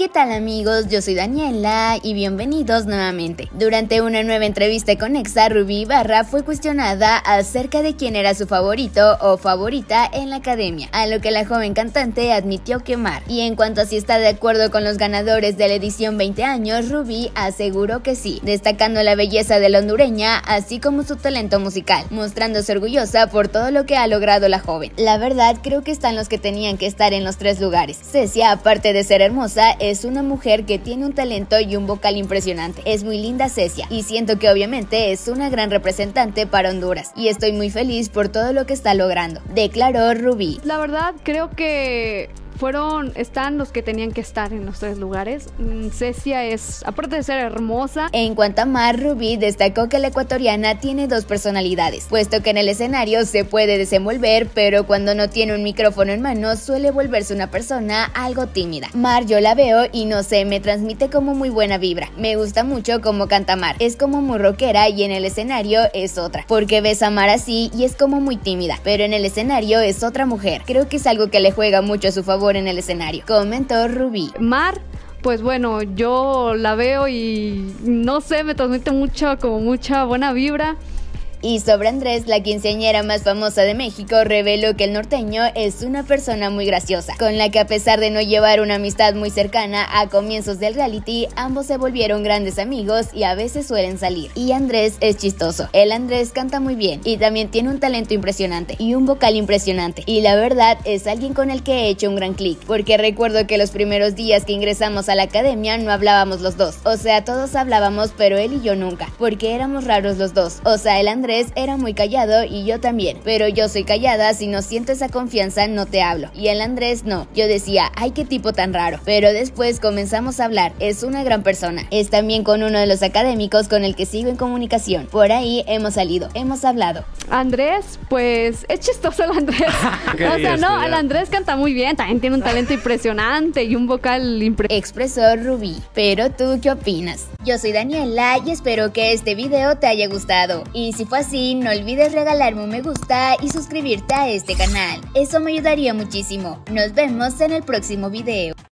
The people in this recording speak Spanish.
¿Qué tal amigos? Yo soy Daniela y bienvenidos nuevamente. Durante una nueva entrevista con Exa, Rubí Ibarra fue cuestionada acerca de quién era su favorito o favorita en la academia, a lo que la joven cantante admitió que Mar. Y en cuanto a si está de acuerdo con los ganadores de la edición 20 años, Rubí aseguró que sí, destacando la belleza de la hondureña, así como su talento musical, mostrándose orgullosa por todo lo que ha logrado la joven. La verdad, creo que están los que tenían que estar en los tres lugares. Cecia, aparte de ser hermosa, es una mujer que tiene un talento y un vocal impresionante. Es muy linda Cecia y siento que obviamente es una gran representante para Honduras y estoy muy feliz por todo lo que está logrando, declaró Rubí. La verdad creo que están los que tenían que estar en los tres lugares. Cecia es, aparte de ser hermosa. En cuanto a Mar, Rubí destacó que la ecuatoriana tiene dos personalidades, puesto que en el escenario se puede desenvolver, pero cuando no tiene un micrófono en mano suele volverse una persona algo tímida. Mar, yo la veo y no sé, me transmite como muy buena vibra. Me gusta mucho cómo canta Mar, es como muy rockera y en el escenario es otra, porque ves a Mar así y es como muy tímida, pero en el escenario es otra mujer. Creo que es algo que le juega mucho a su favor en el escenario, comentó Rubí. Mar, pues bueno, yo la veo y no sé, me transmite mucha buena vibra. Y sobre Andrés, la quinceañera más famosa de México, reveló que el norteño es una persona muy graciosa, con la que a pesar de no llevar una amistad muy cercana a comienzos del reality, ambos se volvieron grandes amigos y a veces suelen salir. Y Andrés es chistoso. El Andrés canta muy bien y también tiene un talento impresionante y un vocal impresionante. Y la verdad es alguien con el que he hecho un gran clic, porque recuerdo que los primeros días que ingresamos a la academia no hablábamos los dos. O sea, todos hablábamos, pero él y yo nunca, porque éramos raros los dos. O sea, el Andrés era muy callado y yo también, pero yo soy callada, si no siento esa confianza no te hablo, y el Andrés no. Yo decía, ay, qué tipo tan raro, pero después comenzamos a hablar. Es una gran persona, es también con uno de los académicos con el que sigo en comunicación, por ahí hemos salido, hemos hablado. Andrés, pues es chistoso el Andrés. O sea, no, el Andrés canta muy bien, también tiene un talento impresionante y un vocal expresó Rubí. Pero ¿tú qué opinas? Yo soy Daniela y espero que este video te haya gustado, y si fue así, no olvides regalarme un me gusta y suscribirte a este canal, eso me ayudaría muchísimo. Nos vemos en el próximo video.